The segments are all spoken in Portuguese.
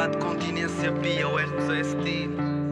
roubado continência pia, o R2ST.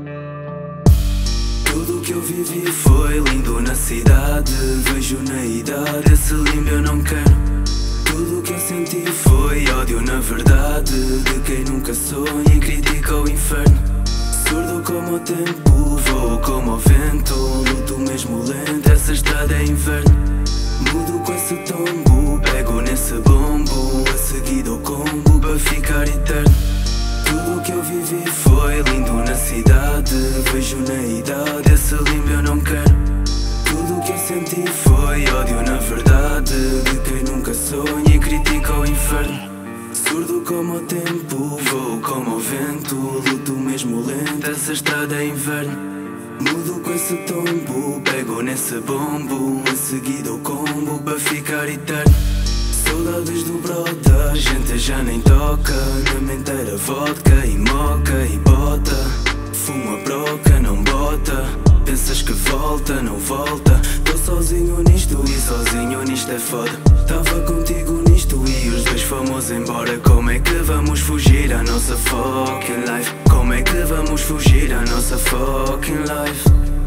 Tudo que eu vivi foi lindo na cidade. Vejo na idade, esse limbo eu não quero. Tudo que eu senti foi ódio na verdade, de quem nunca sonha e critica o inferno. Surdo como o tempo, vou como o vento, luto mesmo lento, essa estrada é inverno. Mudo com esse tombo, pego nesse bombo, a seguir dou combo para ficar eterno. Tudo que eu vivi foi lindo na cidade, vejo na idade, esse limbo eu não quero. Tudo que eu senti foi ódio na verdade, de quem nunca sonha e critica o inferno. Surdo como o tempo, vou como o vento, luto mesmo lento, essa estrada é inverno. Mudo com esse tombo, pego nesse bombo, a seguir dou combo para ficar eterno. Saudades do brota, a gente já nem toca, na mente era vodka e moca e bota. Fuma broca, não bota, pensas que volta, não volta. Tô sozinho nisto e sozinho nisto é foda. Tava contigo nisto e os dois fomos embora. Como é que vamos fugir à nossa fucking life? Como é que vamos fugir à nossa fucking life?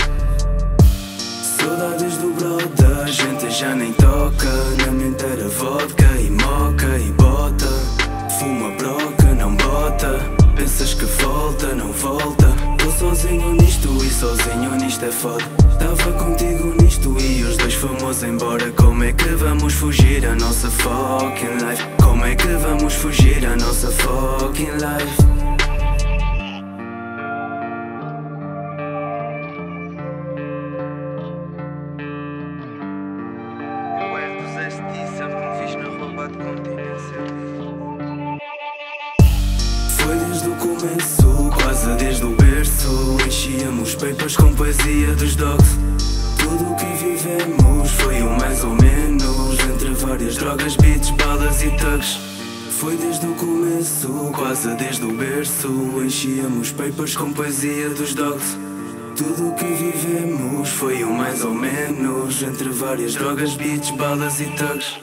Saudades do brother, a gente já nem toca, na mente era vodka e moca e bota. Fuma broca, não bota, pensas que volta, não volta. Tô sozinho nisto e sozinho nisto é foda. Tava contigo nisto e os dois fomos embora. Como é que vamos fugir à nossa fucking life? Como é que vamos fugir à nossa fucking life? O R2ST sempre me fiz na roubado continência. Foi desde o começo, quase desde o berço, enchíamos papers com poesia dos dogs. Tudo o que vivemos foi o mais ou menos, entre várias drogas, beats, balas e thugs. Foi desde o começo, quase desde o berço, enchíamos papers com poesia dos dogs. Tudo o que vivemos foi o mais ou menos, entre várias drogas, beats, balas e thugs.